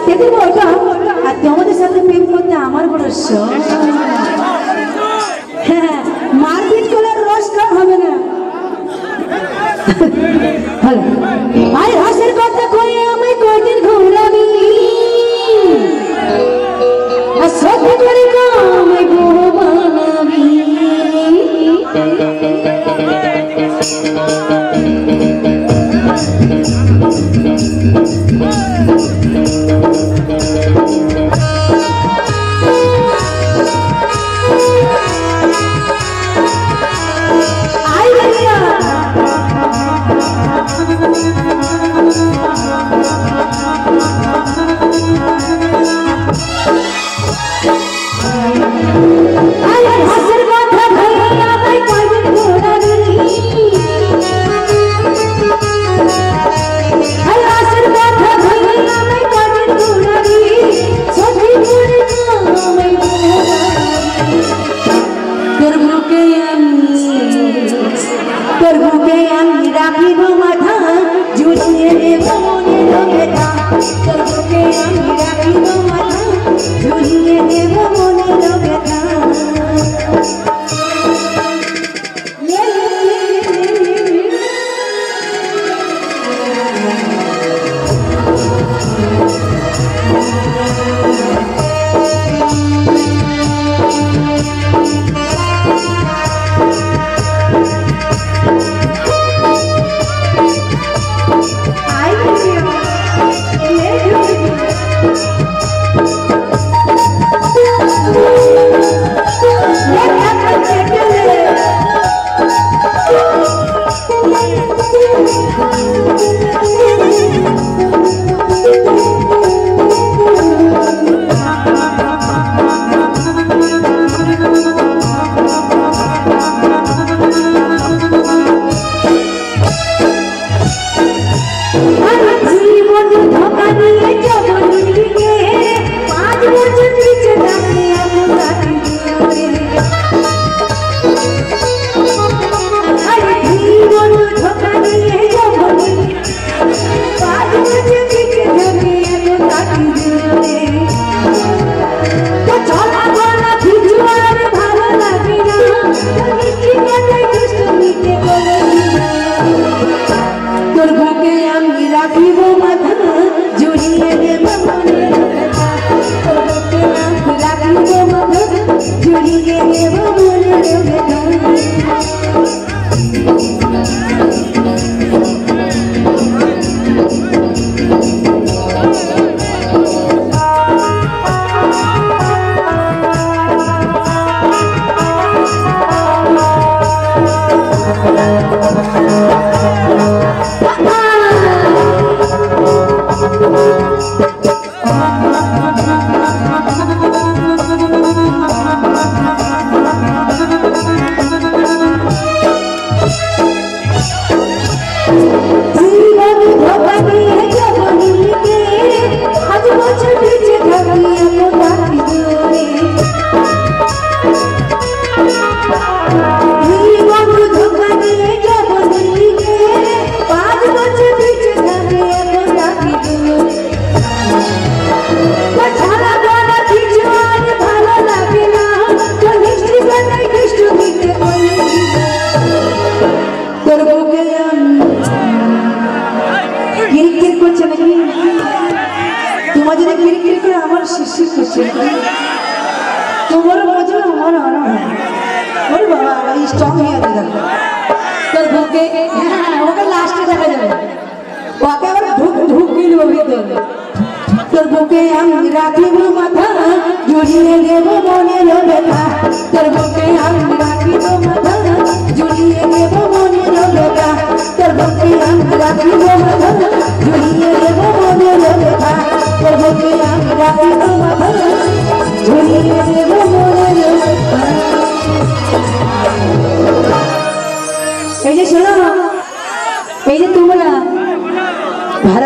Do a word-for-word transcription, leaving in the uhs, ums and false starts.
সাথে দেবো ওটা আর তোমাদের সাথে প্রেম করতে আমার বড় শখ। হ্যাঁ মারপিট করলে রস কম হবে না। আই হাসির কথা কই আমায় কয়দিন ঘুরাবি আর সত্যি করে আমায় বড় বানাবি। तुम्हारा मजा हमारा आ रहा है और बाबा भाई स्ट्रांग है इधर तो भूखे वो का लास्ट में चला जाए वो क्या वाला धूप धूप की लोग भी तो तो भूखे हम राखी वो माथा जुड़िए देवो मोने लो बेटा तो भूखे हम राखी वो माथा जुड़िए देवो मोने लो बेटा तो भूखे हम राखी वो माथा जुड़िए देवो मोने लो बेटा तो भूखे हम राखी वो माथा जुड़िए देवो मोने लो बेटा ये सुनो